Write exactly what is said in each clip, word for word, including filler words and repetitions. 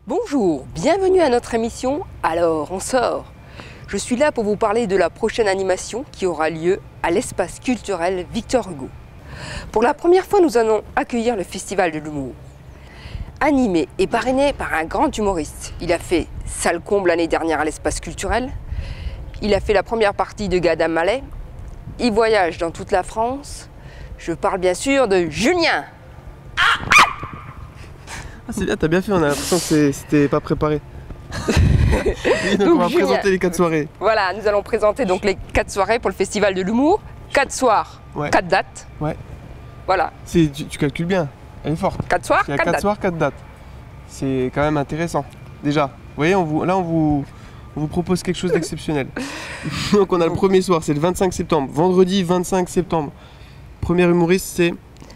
Bonjour, bienvenue à notre émission Alors on sort. Je suis là pour vous parler de la prochaine animation qui aura lieu à l'espace culturel Victor Hugo. Pour la première fois, nous allons accueillir le Festival de l'humour. Animé et parrainé par un grand humoriste. Il a fait salle comble l'année dernière à l'espace culturel. Il a fait la première partie de Gad Elmaleh. Il voyage dans toute la France. Je parle bien sûr de Julien. Ah, c'est bien, t'as bien fait, on a l'impression que c'était pas préparé. Oui, donc, donc on va Julien, présenter les quatre soirées. Voilà, nous allons présenter donc les quatre soirées pour le Festival de l'humour. Quatre soirs, ouais. quatre dates. Ouais. Voilà. Tu, tu calcules bien, elle est forte. Quatre soirs, Il y a quatre, quatre dates. soirs, quatre dates. C'est quand même intéressant. Déjà, vous voyez, on vous, là on vous, on vous propose quelque chose d'exceptionnel. Donc on a le premier soir, c'est le vingt-cinq septembre. Vendredi vingt-cinq septembre. Premier humoriste, c'est...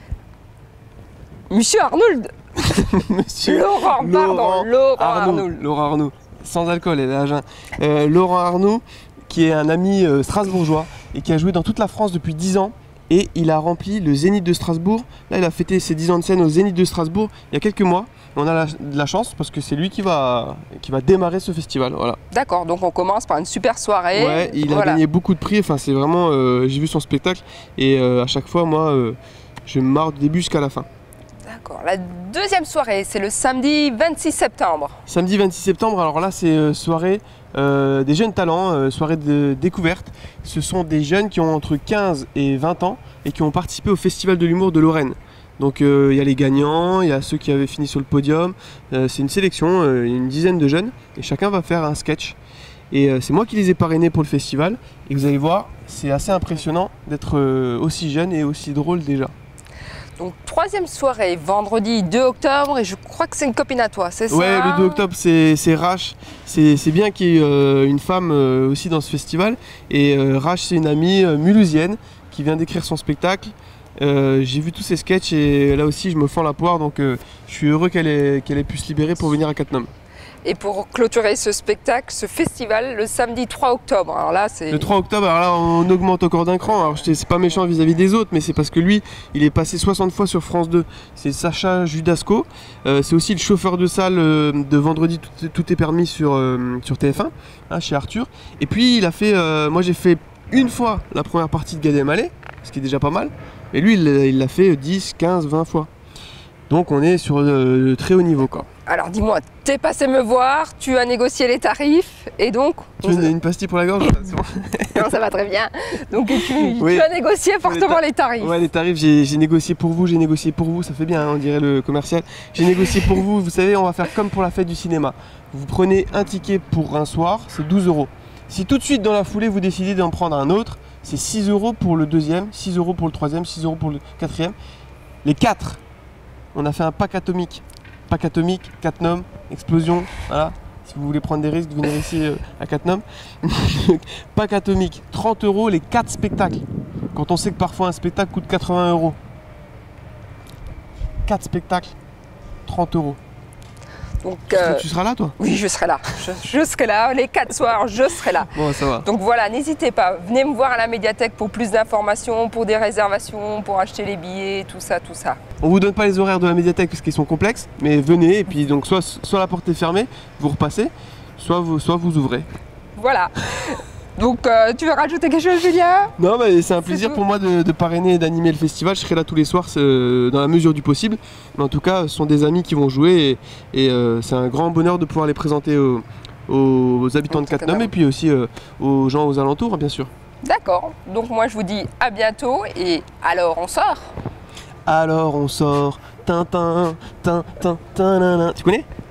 Monsieur Arnould. Monsieur Laurent, pardon, Laurent, Laurent Arnaud. Arnould. Laurent Arnaud. Sans alcool, elle est à jeun. Euh, Laurent Arnaud, qui est un ami euh, strasbourgeois et qui a joué dans toute la France depuis dix ans. Et il a rempli le Zénith de Strasbourg. Là, il a fêté ses dix ans de scène au Zénith de Strasbourg il y a quelques mois. On a la, de la chance parce que c'est lui qui va, qui va démarrer ce festival. Voilà. D'accord, donc on commence par une super soirée. Ouais, il voilà. a gagné beaucoup de prix. Enfin, c'est vraiment. Euh, j'ai vu son spectacle et euh, à chaque fois, moi, euh, je me marre du début jusqu'à la fin. D'accord. La deuxième soirée, c'est le samedi vingt-six septembre. Samedi vingt-six septembre, alors là, c'est euh, soirée euh, des jeunes talents, euh, soirée de découverte. Ce sont des jeunes qui ont entre quinze et vingt ans et qui ont participé au Festival de l'humour de Lorraine. Donc il euh, y a les gagnants, il y a ceux qui avaient fini sur le podium. Euh, c'est une sélection, euh, une dizaine de jeunes et chacun va faire un sketch. Et euh, c'est moi qui les ai parrainés pour le festival. Et vous allez voir, c'est assez impressionnant d'être euh, aussi jeune et aussi drôle déjà. Donc troisième soirée, vendredi deux octobre, et je crois que c'est une copine à toi, c'est ça? Ouais, le deux octobre, c'est Rach. C'est bien qu'il y ait euh, une femme euh, aussi dans ce festival. Et euh, Rach, c'est une amie euh, mulhousienne qui vient d'écrire son spectacle. Euh, J'ai vu tous ses sketchs et là aussi je me fends la poire, donc euh, je suis heureux qu'elle ait, qu'elle ait pu se libérer pour venir à Cattenom. Et pour clôturer ce spectacle, ce festival, le samedi trois octobre. Alors là, c'est... Le trois octobre, alors là, on augmente encore d'un cran. Alors, c'est pas méchant vis-à-vis des autres, mais c'est parce que lui, il est passé soixante fois sur France deux. C'est Sacha Judasco. Euh, c'est aussi le chauffeur de salle euh, de vendredi, tout, tout est permis sur, euh, sur T F un, hein, chez Arthur. Et puis, il a fait, euh, moi j'ai fait une fois la première partie de Gad Elmaleh, ce qui est déjà pas mal. Et lui, il l'a fait dix, quinze, vingt fois. Donc, on est sur le très haut niveau, quoi. Alors dis-moi, t'es passé me voir, tu as négocié les tarifs et donc... Tu veux une pastille pour la gorge? Non, ça va très bien. Donc tu, oui. tu as négocié fortement les, les tarifs. Ouais, les tarifs, j'ai négocié pour vous, j'ai négocié pour vous, ça fait bien, hein, on dirait le commercial. J'ai négocié pour vous, vous savez, on va faire comme pour la fête du cinéma. Vous prenez un ticket pour un soir, c'est douze euros. Si tout de suite dans la foulée vous décidez d'en prendre un autre, c'est six euros pour le deuxième, six euros pour le troisième, six euros pour le quatrième. Les quatre, on a fait un pack atomique. Pack atomique, Cattenom, explosion, voilà. Si vous voulez prendre des risques, venir ici euh, à Cattenom. Pack atomique, trente euros les quatre spectacles. Quand on sait que parfois un spectacle coûte quatre-vingts euros. quatre spectacles, trente euros. Donc, euh, tu seras là, toi? Oui, je serai là. Je, je serai là. Les quatre soirs, je serai là. Bon, ça va. Donc voilà, n'hésitez pas. Venez me voir à la médiathèque pour plus d'informations, pour des réservations, pour acheter les billets, tout ça, tout ça. On vous donne pas les horaires de la médiathèque parce qu'ils sont complexes, mais venez et puis donc soit, soit la porte est fermée, vous repassez, soit vous, soit vous ouvrez. Voilà. Donc euh, tu veux rajouter quelque chose, Julien? Non, mais c'est un plaisir pour moi de, de parrainer et d'animer le festival. Je serai là tous les soirs euh, dans la mesure du possible. Mais en tout cas, ce sont des amis qui vont jouer et, et euh, c'est un grand bonheur de pouvoir les présenter aux, aux habitants de Cattenom et puis aussi euh, aux gens aux alentours, bien sûr. D'accord. Donc moi, je vous dis à bientôt et alors on sort. Alors on sort. Tintin, tintin, tintin. Tu connais?